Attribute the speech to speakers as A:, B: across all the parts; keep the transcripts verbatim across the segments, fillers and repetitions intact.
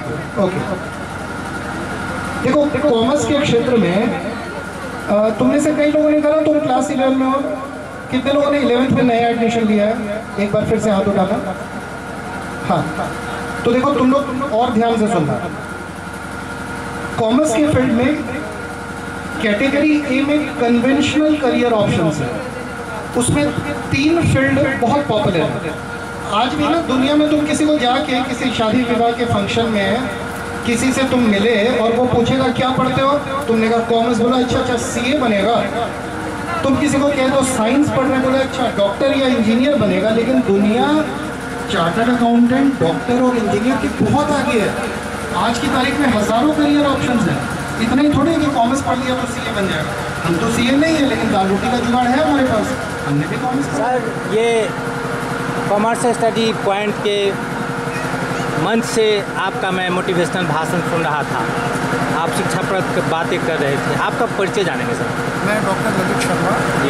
A: Good okay. देखो commerce के क्षेत्र में तुमने से कई लोगों ने कहा तुम क्लास इलेवन में हो, कितने लोगों ने इलेवेंथ में नया एडमिशन लिया है? एक बार फिर से हाथ उठाना। हाँ, तो देखो तुम लोग और ध्यान से सुनना। कॉमर्स के फील्ड में कैटेगरी ए में कन्वेंशनल करियर ऑप्शंस है, उसमें तीन फील्ड बहुत पॉपुलर है। आज भी ना दुनिया में तुम किसी को जाके किसी शादी विवाह के फंक्शन में किसी से तुम मिले और वो पूछेगा क्या पढ़ते हो, तुमने कहा कॉमर्स, बोला अच्छा अच्छा सीए बनेगा। तुम किसी को कह दो साइंस पढ़ रहे, बोला अच्छा डॉक्टर या इंजीनियर बनेगा। लेकिन दुनिया चार्टर्ड अकाउंटेंट, डॉक्टर और इंजीनियर की बहुत आगे है। आज की तारीख में हजारों करियर ऑप्शंस हैं। इतना ही थोड़ी कि कॉमर्स पढ़ लिया तो सीए बन जाएगा। हम तो सीए नहीं है, लेकिन दाल रोटी का जुगाड़ है हमारे पास, हमने भी कॉमर्स।
B: सर, ये कॉमर्स स्टडी पॉइंट के मंच से आपका मैं मोटिवेशनल भाषण सुन रहा था, आप शिक्षाप्रद बातें कर रहे थे। आपका परिचय जानेंगे सर।
C: मैं डॉक्टर ललित शर्मा
B: जी,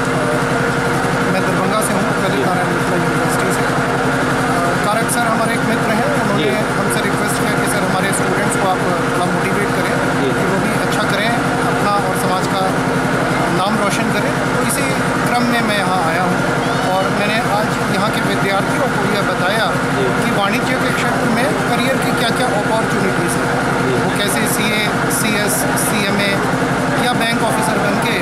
C: मैं दरभंगा से हूँ, ललित नारायण मिश्रा यूनिवर्सिटी से। कारक सर हमारे एक मित्र हैं, उन्होंने हमसे रिक्वेस्ट किया कि सर हमारे स्टूडेंट्स को आप थोड़ा मोटिवेट करें कि वो भी अच्छा करें, अपना और समाज का नाम रोशन करें। तो इसी क्रम में मैं यहाँ आया हूँ और मैंने आज यहाँ के विद्यार्थियों को यह बताया कि वाणिज्य के क्षेत्र में करियर की क्या क्या अपॉर्चुनिटीज़ हैं, वो कैसे सीए, सीएस, सीएमए या बैंक ऑफिसर बन के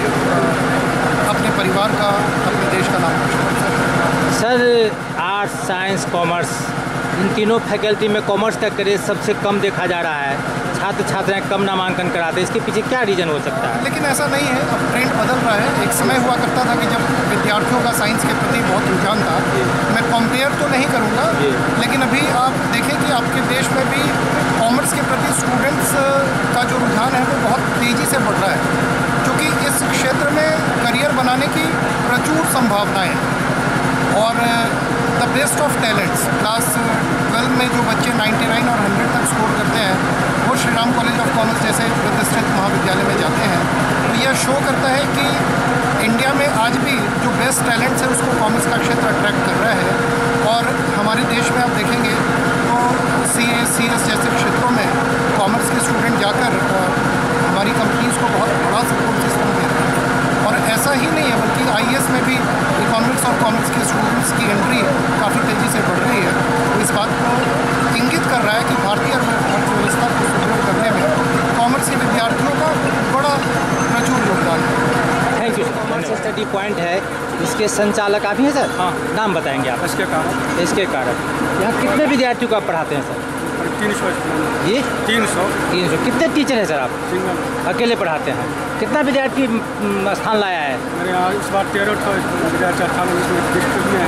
C: अपने परिवार का, अपने देश का नाम रोशन कर सकते।
B: सर, आर्ट्स, साइंस, कॉमर्स, इन तीनों फैकल्टी में कॉमर्स का करियर सबसे कम देखा जा रहा है। छात्र छात्राएं कम नामांकन कराते हैं, इसके पीछे क्या रीज़न हो सकता है?
C: लेकिन ऐसा नहीं है, अब ट्रेंड बदल रहा है। एक समय हुआ करता था कि जब विद्यार्थियों का साइंस के प्रति बहुत रुझान था। मैं कंपेयर तो नहीं करूँगा, लेकिन अभी आप देखें कि आपके देश में भी कॉमर्स के प्रति स्टूडेंट्स का जो रुझान है वो बहुत तेज़ी से बढ़ रहा है, क्योंकि इस क्षेत्र में करियर बनाने की प्रचुर संभावनाएँ हैं। और the best of talents, class twelve में जो बच्चे निन्यानवे और सौ तक स्कोर करते हैं, वो Shri Ram College of Commerce जैसे प्रतिष्ठित महाविद्यालय में जाते हैं। तो यह शो करता है कि इंडिया में आज भी जो बेस्ट टैलेंट्स है उसको कॉमर्स का क्षेत्र अट्रैक्ट कर रहा है। और हमारे देश में आप देखेंगे तो सी ए सी एस जैसे क्षेत्रों में कॉमर्स के स्टूडेंट जाकर हमारी कंपनीज़ को बहुत बड़ा सपोर्ट सिस्टम दे रहे हैं। और ऐसा ही नहीं है, बल्कि आई ए एस में भी इकोनॉमिक्स और कॉमर्स के स्टूडेंट्स की एंट्री काफ़ी तेज़ी से बढ़ रही है। तो इस बात को इंगित कर रहा है कि भारतीय अर्थव्यवस्था को सुदृढ़ करने में कॉमर्स के विद्यार्थियों का बड़ा प्रचुर योगदान है।
B: Thank you. Commerce study point है, इसके संचालक आप ही हैं सर? हाँ, नाम बताएंगे आप?
C: इसके कारण
B: इसके कारण यहाँ कितने विद्यार्थियों को आप पढ़ाते हैं सर?
C: तीन सौ
B: ये
C: तीन सौ
B: तीन सौ कितने टीचर हैं सर आप?
C: सिंगल
B: अकेले पढ़ाते हैं। कितना विद्यार्थी म, स्थान लाया है?
C: मेरे यहाँ इस बार तेरह सौ विद्यार्थी अट्ठावन डिस्ट्रिक्ट में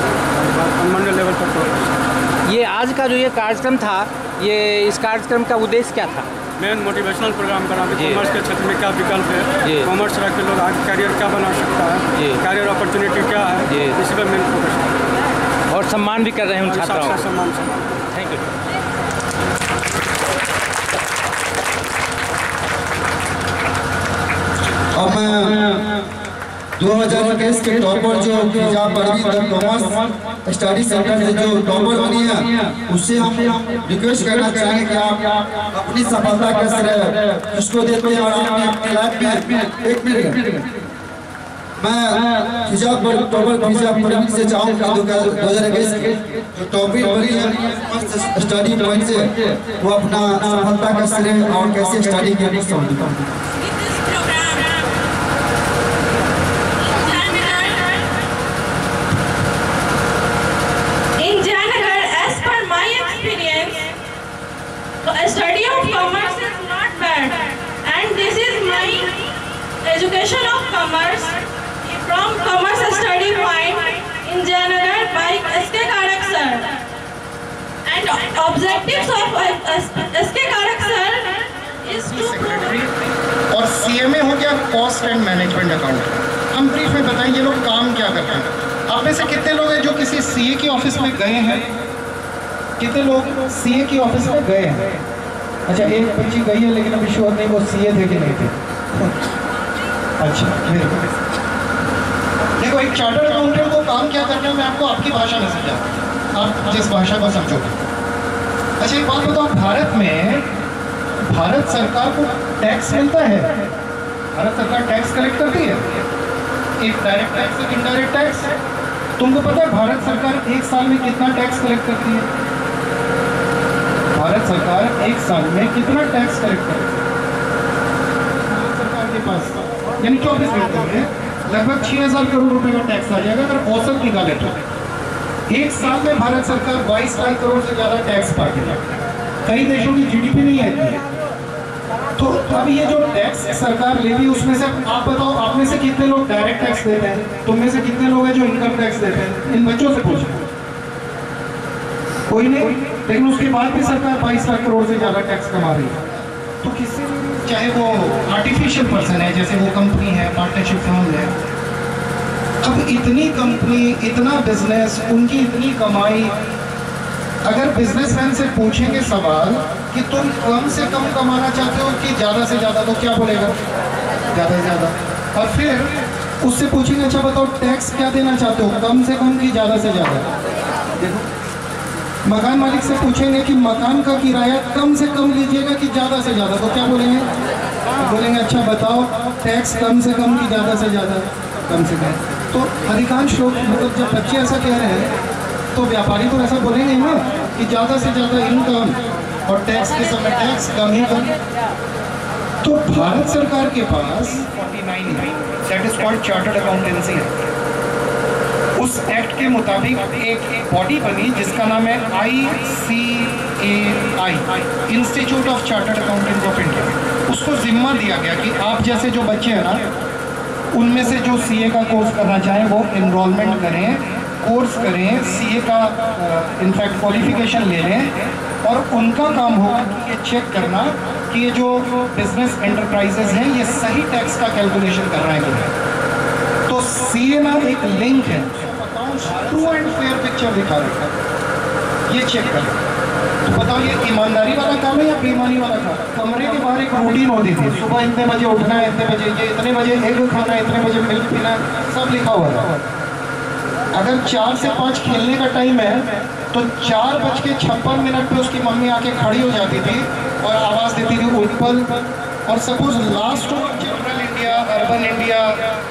C: है, मंडल लेवल पर। तो
B: ये आज का जो ये कार्यक्रम था, ये इस कार्यक्रम का उद्देश्य क्या था?
C: मेन मोटिवेशनल प्रोग्राम करा कि कॉमर्स के क्षेत्र में क्या विकल्प है, कॉमर्स रख के लोग आगे कैरियर क्या बना सकता है, कैरियर अपॉर्चुनिटी क्या है, इसी पर मेन फोकस है।
B: और सम्मान भी कर रहे हैं उन छात्राओं का।
C: सम्मान।
B: Thank you.
D: अब मैं दो हज़ार इक्कीस के टॉपर जो Fiza Parveen commerce study centre से जो टॉपर बनी है, उससे हम रिक्वेस्ट करना चाहेंगे कि आप अपनी सफलता का श्रेय उसको देते हैं और आपने अपनी लाइफ में एक मिनट मैं फिजा पर टॉपर फिजा परवीन से चाहूँगा दो हज़ार इक्कीस की जो टॉपिक बनी है स्टडी पॉइंट से, वो अपना सफलता का श्रेय और कैसे स्टडी करने समझ।
E: Study of commerce is not bad, and this is my education of commerce from Commerce Study Point in Janagar by S K Karak sir. And objectives of S K Karak sir is to
A: और C M A हो गया cost and management account. हम brief में बताएं ये लोग काम क्या करते हैं। आप में से कितने लोग हैं जो किसी सी ए की ऑफिस में गए हैं? कितने लोग सी ए की ऑफिस में गए हैं? अच्छा, एक बच्ची गई है, लेकिन अभी श्योर नहीं वो सीए थे कि नहीं थे। अच्छा, देखो एक चार्टर्ड अकाउंटेंट को काम क्या करना है मैं आपको आपकी भाषा में समझाऊं, आप जिस भाषा को समझोगे। अच्छा एक बात बताओ, भारत में भारत सरकार को टैक्स मिलता है? भारत सरकार टैक्स कलेक्ट करती है, एक डायरेक्ट टैक्स एक इनडायरेक्ट टैक्स। तुमको पता है भारत सरकार एक साल में कितना टैक्स कलेक्ट करती है? भारत सरकार एक साल में कितना टैक्स कलेक्ट करती है? भारत सरकार के पास यानी चौबीस घंटों में लगभग छह हजार करोड़ रुपए का टैक्स आ जाएगा अगर औसत निकाले तो। एक साल में भारत सरकार बाईस लाख करोड़ से ज्यादा टैक्स पाती है। कई देशों की जीडीपी नहीं आती है। तो अब ये जो टैक्स सरकार लेती है उसमें से आप बताओ, आप में से कितने लोग डायरेक्ट टैक्स देते हैं? तुम में से कितने लोग हैं जो इनकम टैक्स देते हैं? इन बच्चों से पूछो, कोई नहीं। लेकिन उसके बाद भी सरकार बाईस लाख करोड़ से ज्यादा टैक्स कमा रही है। तो किसी, चाहे वो आर्टिफिशियल पर्सन है, जैसे वो कंपनी है, पार्टनरशिप फर्म है, अब इतनी कंपनी, इतना बिजनेस, उनकी इतनी कमाई, अगर बिजनेसमैन से पूछेंगे सवाल कि तुम कम से कम कमाना चाहते हो कि ज़्यादा से ज़्यादा, तो क्या बोलेगा? ज़्यादा से ज़्यादा। और फिर उससे पूछेंगे अच्छा बताओ टैक्स क्या देना चाहते हो, कम से कम कि ज़्यादा से ज़्यादा? देखो, मकान मालिक से पूछेंगे कि मकान का किराया कम से कम लीजिएगा कि ज़्यादा से ज़्यादा, तो क्या बोलेंगे? बोलेंगे अच्छा बताओ टैक्स कम से कम कि ज़्यादा से ज़्यादा? कम से कम। तो अधिकांश लोग, मतलब जब बच्चे ऐसा कह रहे हैं तो व्यापारी तो ऐसा बोलेंगे ना कि ज़्यादा से ज़्यादा इनकम और टैक्स के समय टैक्स कम ही कम। तो भारत सरकार के पास that is called chartered accountancy act. उस एक्ट के मुताबिक एक बॉडी बनी जिसका नाम है I C A I, Institute of Chartered Accountants of India. उसको जिम्मा दिया गया कि आप जैसे जो बच्चे हैं ना, उनमें से जो सीए का कोर्स करना चाहें वो इनरोलमेंट करें, कोर्स करें, सीए का इनफैक्ट क्वालिफिकेशन ले लें, और उनका काम होगा कि ये चेक करना कि ये जो बिजनेस एंटरप्राइजेज हैं ये सही टैक्स का कैलकुलेशन कर रहे हैं कि नहीं। तो सीए ना एक लिंक है, ट्रू एंड फेयर पिक्चर दिखा रहा है, ये चेक करें। तो बताओ ये ईमानदारी वाला काम है या बेईमानी वाला काम? कमरे के बाहर एक रूटीन होती थी, सुबह इतने बजे उठना है, इतने बजे ये, इतने बजे एग खाना है, इतने बजे मिल्क पीना है, सब लिखा हुआ था। अगर चार से पाँच खेलने का टाइम है तो चार बज के छप्पन मिनट पे उसकी मम्मी आके खड़ी हो जाती थी और आवाज़ देती थी उत्पल। और suppose last general India, urban India,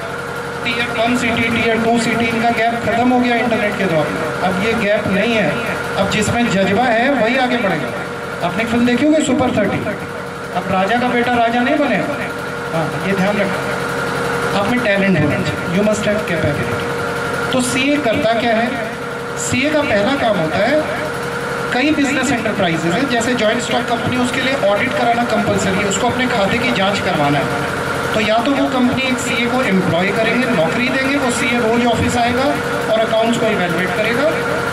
A: tier one city, tier two city, इनका गैप खत्म हो गया इंटरनेट के दौर में। अब ये गैप नहीं है, अब जिसमें जज्बा है वही आगे बढ़ेगा। आपने फिल्म देखी होगी सुपर थर्टी, अब राजा का बेटा राजा नहीं बने। हाँ, ये ध्यान रखना, आप में टैलेंट होना चाहिए, यू मस्ट हैव कैपेबिलिटी। तो सीए करता क्या है? सीए का पहला काम होता है, कई बिजनेस एंटरप्राइजेज हैं जैसे जॉइंट स्टॉक कंपनी, उसके लिए ऑडिट कराना कंपलसरी है, उसको अपने खाते की जांच करवाना है। तो या तो वो कंपनी एक सीए को एम्प्लॉय करेंगे, नौकरी देंगे, वो सीए रोज ऑफिस आएगा और अकाउंट्स को इवेलुएट करेगा।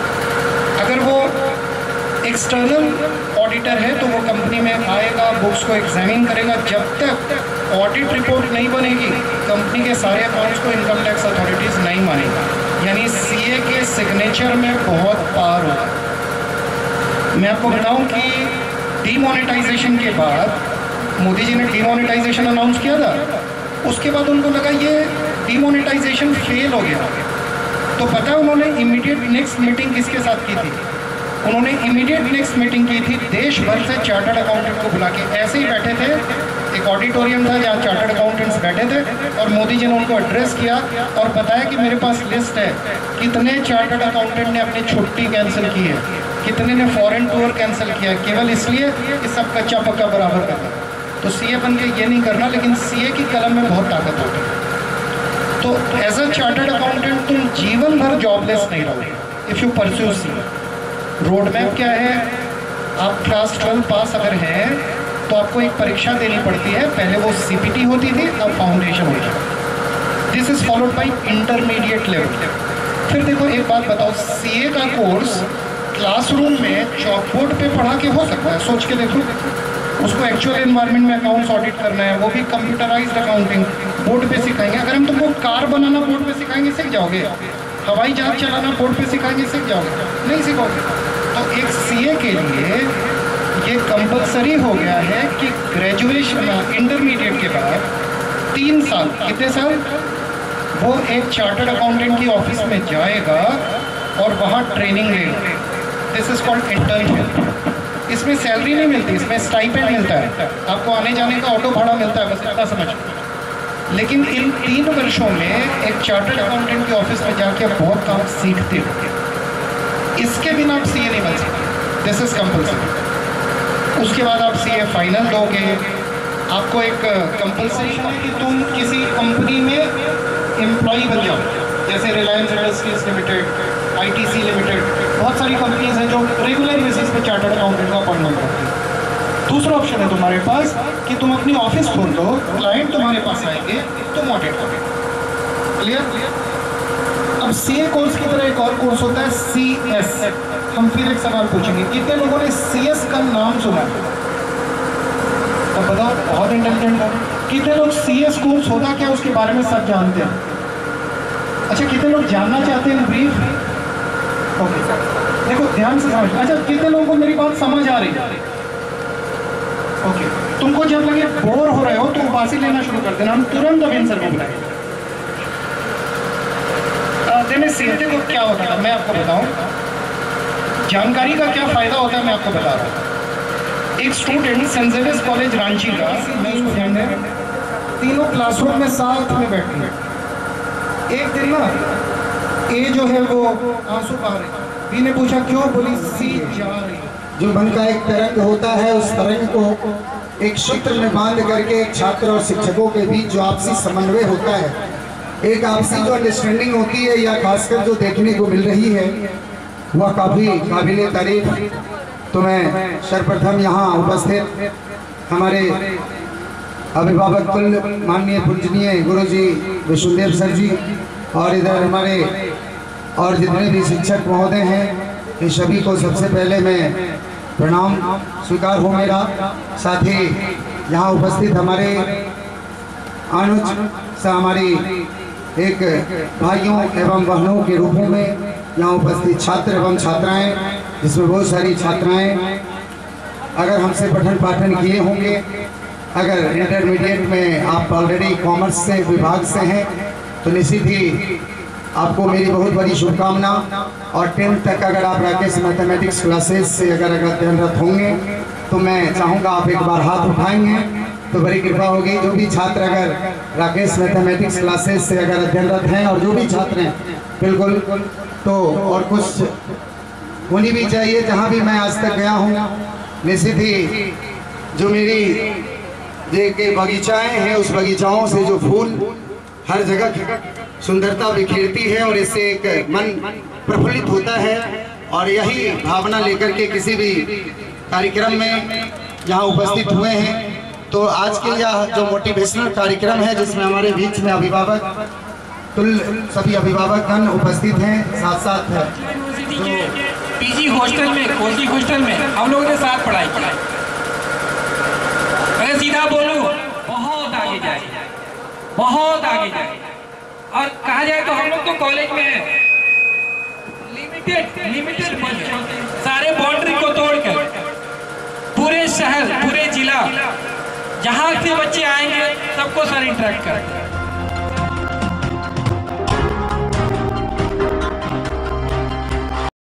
A: अगर वो एक्सटर्नल ऑडिटर है तो वो कंपनी में आएगा, बुक्स को एग्जामिन करेगा। जब तक ऑडिट रिपोर्ट नहीं बनेगी कंपनी के सारे अकाउंट्स को इनकम टैक्स अथॉरिटीज़ नहीं मानेगी। यानी सीए के सिग्नेचर में बहुत पावर होगा। मैं आपको बताऊं कि डीमोनेटाइजेशन के बाद मोदी जी ने डीमोनेटाइजेशन अनाउंस किया था, उसके बाद उनको लगा ये डीमोनेटाइजेशन फेल हो गया। तो पता है उन्होंने इमीडिएट नेक्स्ट मीटिंग किसके साथ की थी? उन्होंने इमीडिएट नेक्स्ट मीटिंग की थी देश भर से चार्टर्ड अकाउंटेंट को बुला के। ऐसे ही बैठे थे, एक ऑडिटोरियम था जहाँ चार्टर्ड अकाउंटेंट्स बैठे थे और मोदी जी ने उनको एड्रेस किया और बताया कि मेरे पास लिस्ट है कितने चार्टर्ड अकाउंटेंट ने अपनी छुट्टी कैंसिल की है, कितने ने फॉरेन टूर कैंसिल किया है, केवल इसलिए कि सब कच्चा पक्का बराबर करना। तो सीए बन के ये नहीं करना, लेकिन सीए की कलम में बहुत ताकत होती है। तो एज अ चार्टर्ड अकाउंटेंट तुम जीवन भर जॉबलेस नहीं रहोगे if you pursue CA. Road map क्या है? आप क्लास ट्वेल्व पास अगर हैं तो आपको एक परीक्षा देनी पड़ती है, पहले वो सीपीटी होती थी, अब फाउंडेशन होती है। This is followed by intermediate level. फिर देखो एक बात बताओ, सीए का कोर्स क्लासरूम में चॉकबोर्ड पे पढ़ा के हो सकता है? सोच के देखो, उसको एक्चुअल एनवायरनमेंट में अकाउंट्स ऑडिट करना है, वो भी कंप्यूटराइज्ड अकाउंटिंग बोर्ड पे सिखाएंगे। अगर हम तुमको कार बनाना बोर्ड पे सिखाएंगे सीख जाओगे, हवाई जहाज चलाना बोर्ड पे सिखाएंगे सीख जाओगे? नहीं सीखोगे। तो एक सीए के लिए ये कंपलसरी हो गया है कि ग्रेजुएशन इंटरमीडिएट के बाद तीन साल, कितने साल, वो एक चार्टर्ड अकाउंटेंट की ऑफिस में जाएगा और वहाँ ट्रेनिंग लेगा। This is called internship. इसमें सैलरी नहीं मिलती, इसमें स्टाइपेंड मिलता है, आपको आने जाने का ऑटो भाड़ा मिलता है, बस इतना समझ। लेकिन इन तीन वर्षों में एक चार्टर्ड अकाउंटेंट के ऑफिस में जाके आप बहुत काम सीखते हो। इसके बिना आप सी ए नहीं बन सकते, दिस इज कंपल्सरी। उसके बाद आप सी ए फाइनल दोगे, आपको एक कंपल्सेशन है कि तुम किसी कंपनी में एम्प्लॉय बन जाओ, जैसे Reliance Industries Limited, I T C limited, बहुत सारी कंपनीज हैं जो रेगुलर बेसिस पे चार्टर्ड अकाउंटेंट का अपॉइंटमेंट करती हैं। दूसरा ऑप्शन है तुम्हारे पास कि तुम अपनी ऑफिस खोल दो, क्लाइंट तुम्हारे पास आएंगे, तुम ऑडिट करोगे। क्लियर? अब सी ए कोर्स की तरह एक और कोर्स होता है सी एस। हम फिर एक सवाल पूछेंगे, कितने लोगों ने सी एस का नाम सुना है? तो बताओ, बहुत इंटेलिजेंट है। कितने लोग सी एस कोर्स होता क्या उसके बारे में सब जानते हैं? अच्छा, कितने लोग जानना चाहते हैं ब्रीफ? ओके, देखो ध्यान से समझ। अच्छा, कितने लोगों को मेरी बात समझ आ रही है? ओके, तुमको जब लगे बोर हो रहे हो तो उबासी लेना शुरू कर देना, हम तुरंत अब आंसर को बुलाएंगे। देने सीखते तो क्या होता है मैं आपको बताऊं, जानकारी का क्या फायदा होता है मैं आपको बता रहा हूँ। एक student Saint Xavier's College Ranchi का, मैं उसको ध्यान है, तीनों क्लासरूम में साथ में बैठे हैं। एक दिन ना ए जो है वो आंसू बहा रही, बी ने पूछा क्यों, बोली सी जा रही।
D: जो मन का एक तरंग होता है, उस तरंग को एक सूत्र में बांध करके एक छात्र और शिक्षकों के बीच जो आपसी समन्वय होता है, एक आपसी जो अंडरस्टैंडिंग होती है, या खासकर जो देखने को मिल रही है, वह काफ़ी काबिल तारीफ। तो मैं सर्वप्रथम यहाँ उपस्थित हमारे अभिभावक कुल माननीय पूजनीय गुरु जी विष्णुदेव सर जी, और इधर हमारे और जितने भी शिक्षक महोदय हैं, इन सभी को सबसे पहले मैं प्रणाम स्वीकार हो मेरा। साथ ही यहाँ उपस्थित हमारे अनुज से हमारी एक भाइयों एवं बहनों के रूपों में यहाँ उपस्थित छात्र एवं छात्राएं, जिसमें बहुत सारी छात्राएं अगर हमसे पठन पाठन किए होंगे, अगर इंटरमीडिएट में आप ऑलरेडी कॉमर्स से विभाग से हैं तो निश्चित ही आपको मेरी बहुत बड़ी शुभकामना। और टेंथ तक अगर आप राकेश मैथमेटिक्स क्लासेस से अगर अगर अध्ययनरत होंगे तो मैं चाहूँगा आप एक बार हाथ उठाएंगे तो बड़ी कृपा होगी। जो भी छात्र अगर राकेश मैथमेटिक्स क्लासेस से अगर अध्ययनरत हैं, और जो भी छात्र हैं बिल्कुल, तो और कुछ होनी भी चाहिए। जहाँ भी मैं आज तक गया हूँ, निश्चित ही जो मेरी जे के बगीचाएँ हैं, उस बगीचाओं से जो फूल हर जगह सुंदरता बिखेरती है, और इससे एक मन प्रफुल्लित होता है। और यही भावना लेकर के किसी भी कार्यक्रम में यहाँ उपस्थित हुए हैं। तो आज के यह जो मोटिवेशनल कार्यक्रम है, जिसमें हमारे बीच में अभिभावक तुल सभी अभिभावकगण उपस्थित हैं, साथ साथ है
F: तो पीजी हॉस्टल में, कोचिंग हॉस्टल में हम लोगों ने साथ पढ़ाई की। अरे सीधा बोलूं, बहुत आगे जाए, बहुत आगे जाए। और कहा जाए तो हम लोग तो कॉलेज में हैं, लिमिटेड लिमिटेड सारे बाउंड्री को तोड़कर पूरे शहर, पूरे जिला, जहाँ से बच्चे आएंगे सबको सर इंटरेक्ट कर